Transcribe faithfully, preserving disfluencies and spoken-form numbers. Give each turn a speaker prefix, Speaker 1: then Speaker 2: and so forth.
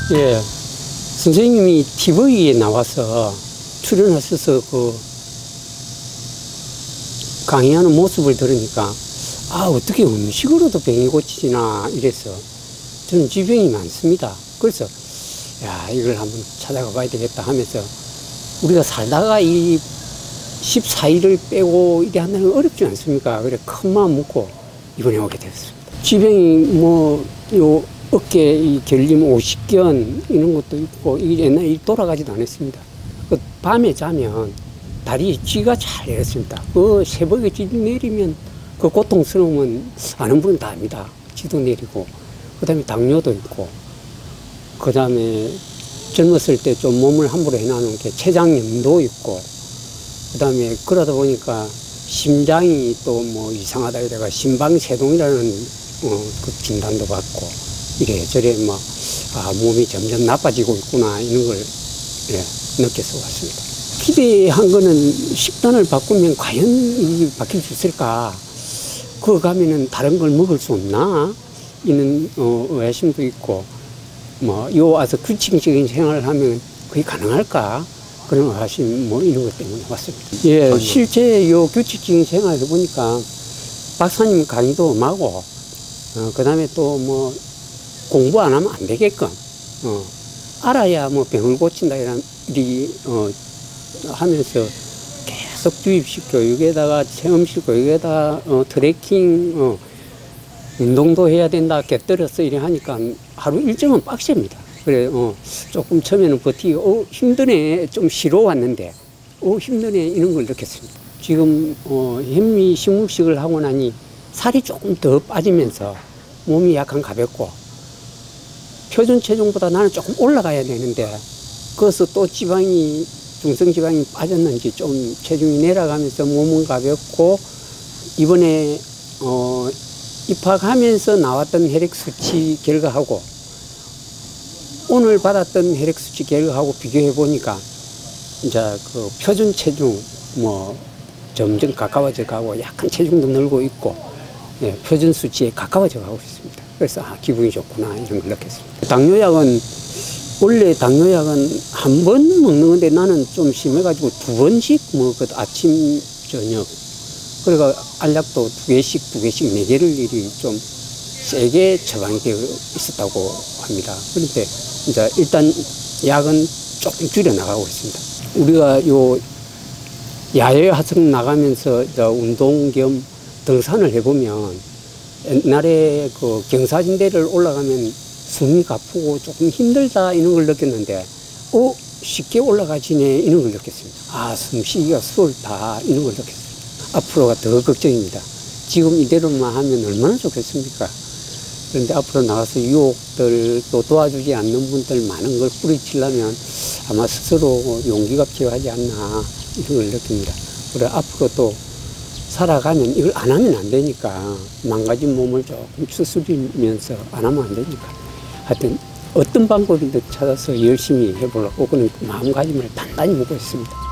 Speaker 1: 예, 선생님이 티비에 나와서 출연하셔서 그 강의하는 모습을 들으니까 아, 어떻게 음식으로도 병이 고치지나 이래서 저는 지병이 많습니다. 그래서 야, 이걸 한번 찾아가 봐야 되겠다 하면서 우리가 살다가 이 십사 일을 빼고 이래 한다는 건 어렵지 않습니까? 그래 큰 마음 먹고 이번에 오게 되었습니다. 지병이 뭐 요 어깨 이 결림 오십견 이런 것도 있고 이 옛날에 돌아가지도 않았습니다. 그 밤에 자면 다리에 쥐가 잘 내렸습니다. 그 새벽에 쥐 내리면 그 고통스러움은 아는 분은 다 압니다. 쥐도 내리고 그 다음에 당뇨도 있고 그 다음에 젊었을 때 좀 몸을 함부로 해놔놓은 게 췌장염도 있고 그 다음에 그러다 보니까 심장이 또 뭐 이상하다 이래가 심방세동이라는 어, 그 진단도 받고 이래저래 뭐 아, 몸이 점점 나빠지고 있구나 이런 걸 예, 느껴서 왔습니다. 기대한 거는 식단을 바꾸면 과연 이 바뀔 수 있을까? 그거 가면은 다른 걸 먹을 수 없나? 이는 어, 의아심도 있고 뭐 요 와서 규칙적인 생활을 하면 그게 가능할까? 그런 의아심 뭐 이런 것 때문에 왔습니다. 예, 아니, 실제 요 규칙적인 생활을 보니까 박사님 강의도 엄하고 어, 그 다음에 또 뭐 공부 안 하면 안 되게끔 어, 알아야 뭐 병을 고친다 이런 일이 어, 하면서 계속 주입식 교육에다가 체험식 교육에다가 어, 트레킹 어, 운동도 해야 된다 곁들여서 이래 하니까 하루 일정은 빡셉니다. 그래 어, 조금 처음에는 버티고 어, 힘드네 좀 쉬러 왔는데 어, 힘드네 이런 걸 느꼈습니다. 지금 어, 현미 식물식을 하고 나니 살이 조금 더 빠지면서 몸이 약간 가볍고 표준 체중보다 나는 조금 올라가야 되는데 그래서 또 지방이 중성지방이 빠졌는지 좀 체중이 내려가면서 몸은 가볍고 이번에 어, 입학하면서 나왔던 혈액 수치 결과하고 오늘 받았던 혈액 수치 결과하고 비교해 보니까 이제 그 표준 체중 뭐 점점 가까워져 가고 약간 체중도 늘고 있고 예, 표준 수치에 가까워져 가고 있습니다. 그래서 아, 기분이 좋구나 이런 걸 느꼈습니다. 당뇨약은 원래 당뇨약은 한 번 먹는 건데 나는 좀 심해가지고 두 번씩 뭐 그 아침 저녁 그러니까 알약도 두 개씩 두 개씩 네 개를 일이 좀 세게 처방이 되어 있었다고 합니다. 그런데 이제 일단 약은 조금 줄여 나가고 있습니다. 우리가 요 야외 화성 나가면서 이제 운동 겸 등산을 해보면 옛날에 그 경사진대를 올라가면 숨이 가쁘고 조금 힘들다 이런 걸 느꼈는데 어 쉽게 올라가지네 이런 걸 느꼈습니다. 아 숨쉬기가 수월다 이런 걸 느꼈습니다. 앞으로가 더 걱정입니다. 지금 이대로만 하면 얼마나 좋겠습니까? 그런데 앞으로 나가서 유혹들 또 도와주지 않는 분들 많은 걸 뿌리치려면 아마 스스로 용기가 필요하지 않나 이런 걸 느낍니다. 그래 앞으로 또 살아가면 이걸 안 하면 안 되니까 망가진 몸을 조금 추스리면서 안 하면 안 되니까 하여튼 어떤 방법이든 찾아서 열심히 해보려고 그런 마음가짐을 단단히 먹고 있습니다.